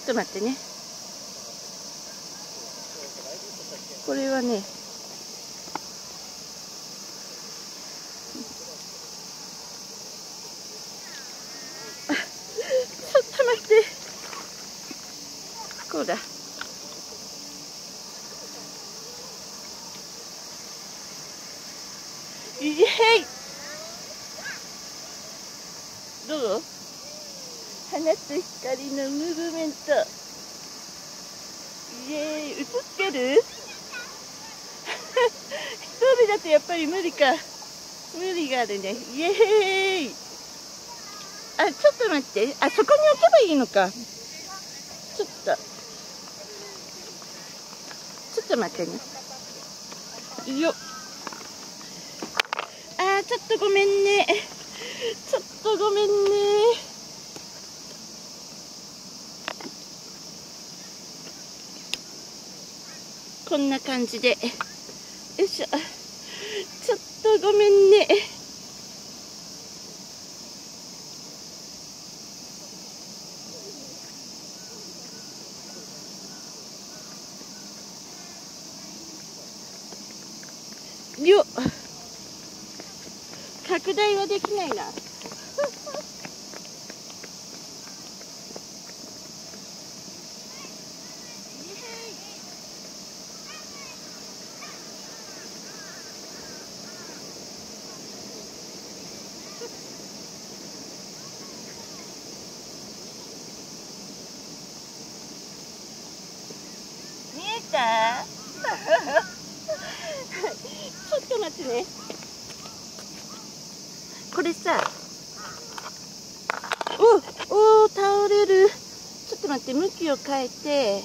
と待ってね。これはね、ちょっと待って。こうだ。イエーイ。どう？花と光のムーブメント。イエーイ。映ってる？一人だとやっぱり無理か。無理があるね。イエーイ。あ、ちょっと待って。あ、そこに置けばいいのか。ちょっと待ってね。よっ。あー、ちょっとごめんね。ちょっとごめんね。こんな感じで。よいしょ。ちょっとごめんね。よっ。拡大はできないな。見えた？ちょっと待ってね。これさ、お倒れる。ちょっと待って、向きを変えて。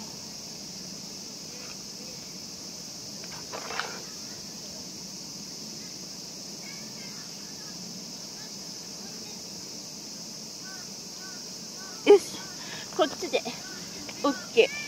よし、こっちで OK。